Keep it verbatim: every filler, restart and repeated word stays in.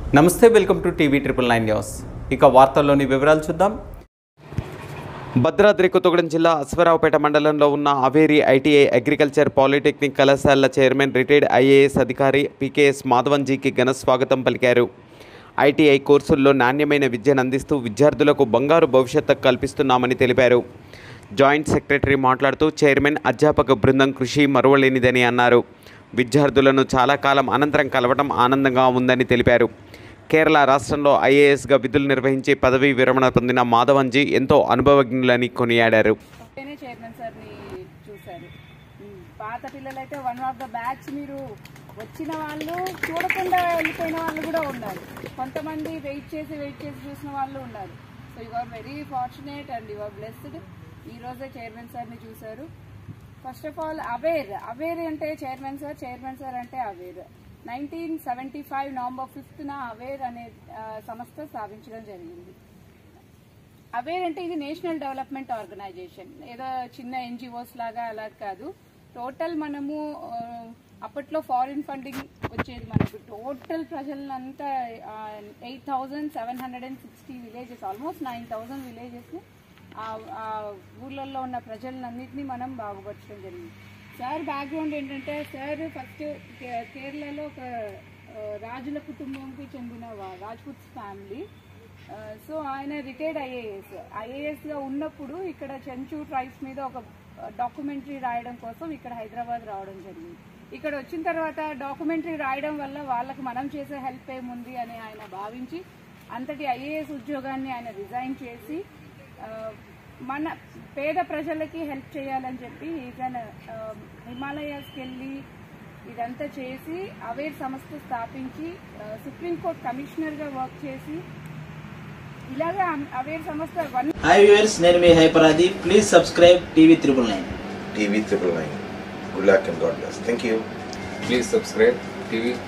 నమస్తే, welcome to TV triple nine news. ఇక వార్తల్లోని వివరాలు చూద్దాం. భద్రాద్రి కొత్తగూడెం జిల్లా అశ్వరావుపేట మండలంలో ఉన్న అవేరి ఐటీఐ అగ్రికల్చర్ పాలిటెక్నిక్ కళాశాల చైర్మన్ రిటైర్డ్ ఐఏఎస్ అధికారి పీకేఎస్ మాధవన్జీకి ఘన స్వాగతం పలికారు. ఐటీఐ కోర్సుల్లో నాణ్యమైన విద్యను అందిస్తూ విద్యార్థులకు బంగారు భవిష్యత్తు కల్పిస్తున్నామని తెలిపారు. జాయింట్ సెక్రటరీ మాట్లాడుతూ చైర్మన్ అధ్యాపక బృందం కృషి మరువలేనిదని అన్నారు. విద్యార్థులను చాలా కాలం అనంతరం కలవడం ఆనందంగా ఉందని తెలిపారు. కేరళ రాష్ట్రంలో ఐఏఎస్గా విధులు నిర్వహించి పదవీ విరమణ పొందిన మాధవన్జీ ఎంతో అనుభవజ్ఞులని కొనియాడారు. చైర్మన్ సార్ని చూశారు. పాత పిల్లలైతే వన్ ఆఫ్ ద బ్యాచ్ మీరు వచ్చిన వాళ్ళు చూడకుండా వెళ్ళిపోయిన వాళ్ళు కూడా ఉన్నారు. కొంతమంది వెయిట్ చేసి వెయిట్ చేసి చూసిన వాళ్ళు ఉన్నారు. So you are very fortunate and you are blessed. ఈరోజే చైర్మన్ సార్ని చూశారు. First of all aware aware అంటే చైర్మన్ సార్ చైర్మన్ సార్ అంటే aware nineteen seventy five November ఫిఫ్త్న aware అనే సంస్థ స్థాపించడం జరిగింది. అవేర్ అంటే ఇది నేషనల్ డెవలప్మెంట్ ఆర్గనైజేషన్, ఏదో చిన్న ఎన్జిఓస్ లాగా అలా కాదు. టోటల్ మనము అప్పట్లో ఫారిన్ ఫండింగ్ వచ్చేది మనకు. టోటల్ ప్రజలంతా eight thousand seven hundred and sixty villages, almost nine thousand villages ఆ ఊళ్ళల్లో ఉన్న ప్రజలన్నింటినీ మనం బాగుపరచడం జరిగింది. సార్ బ్యాక్గ్రౌండ్ ఏంటంటే, సార్ ఫస్ట్ కేరళలో ఒక రాజుల కుటుంబంకి చెందిన రాజ్పుట్స్ ఫ్యామిలీ. సో ఆయన రిటైర్డ్ ఐఏఎస్ ఐఏఎస్గా ఉన్నప్పుడు ఇక్కడ చెంచు ట్రైబ్స్ మీద ఒక డాక్యుమెంటరీ రాయడం కోసం ఇక్కడ హైదరాబాద్ రావడం జరిగింది. ఇక్కడ వచ్చిన తర్వాత డాక్యుమెంటరీ రాయడం వల్ల వాళ్ళకి మనం చేసే హెల్ప్ ఏముంది అని ఆయన భావించి అంతటి ఐఏఎస్ ఉద్యోగాన్ని ఆయన రిజైన్ చేసి మన పేద ప్రజలకి హెల్ప్ చేయాలని చెప్పి ఈయన హిమాలయాస్కి వెళ్ళి ఇదంతా చేసి అవేర్ సంస్థ స్థాపించి సుప్రీంకోర్టు కమిషనర్గా వర్క్ చేసి ఇలాగే అవేర్ సంస్థ వన్. హాయ్ వ్యూవర్స్, నేను మీ హైపరాది. Please subscribe TV triple nine. TV triple nine. Good luck and God bless. Thank you. Please subscribe TV